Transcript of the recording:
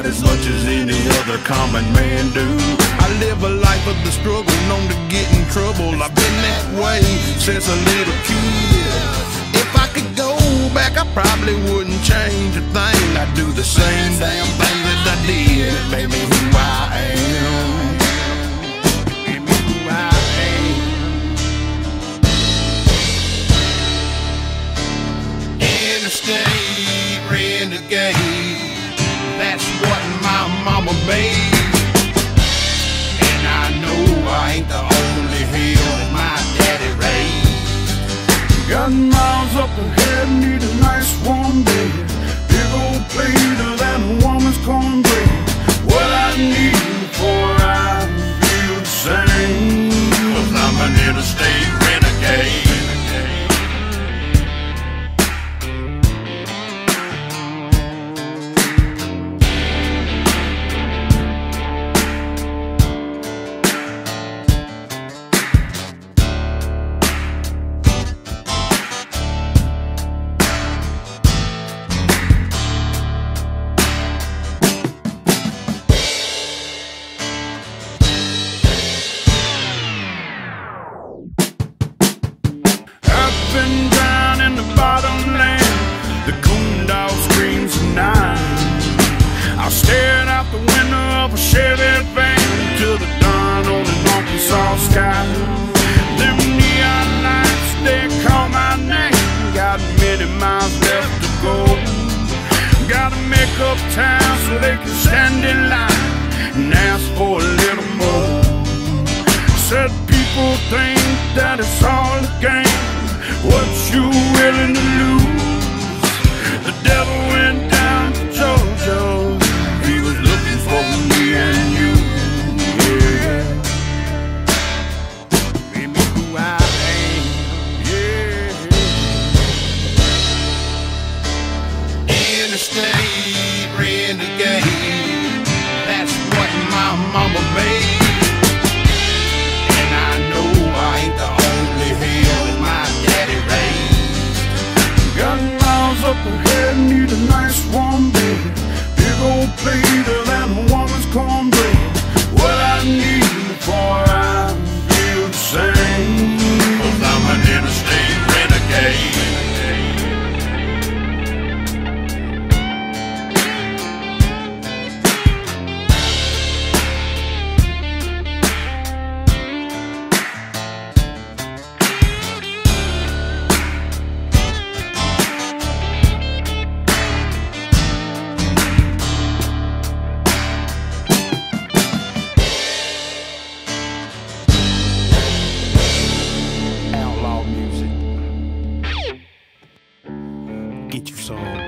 about as much as any other common man do. I live a life of the struggle, known to get in trouble. I've been that way since a little kid. If I could go back, I probably wouldn't change a thing. I'd do the same damn thing that I did. It made me who I am. It made me who I am. Interstate renegade, that's what my mama made. And I know I ain't the only hell that my daddy raised. Got miles up ahead, need a nice warm bed, big old plate of that woman's cornbread. What I need before I feel the same, 'Cause I'm an interstate renegade. been down in the bottomland, the coon dog screams at night. I stared out the window of a Chevy van till the dawn on an Arkansas sky. Them neon lights, they call my name. Got many miles left to go. Gotta make up time so they can stand in line and ask for a little more. Said people think that it's all a game. What you willing to lose? The devil went down to Georgia. He was looking for me and you. Yeah, made me who I am. Yeah, interstate renegade, that's what my mama made. up ahead, need a nice warm bed, big old plate of that woman's cornbread. What I need before I feel the same, 'Cause I'm an interstate renegade. Get you some.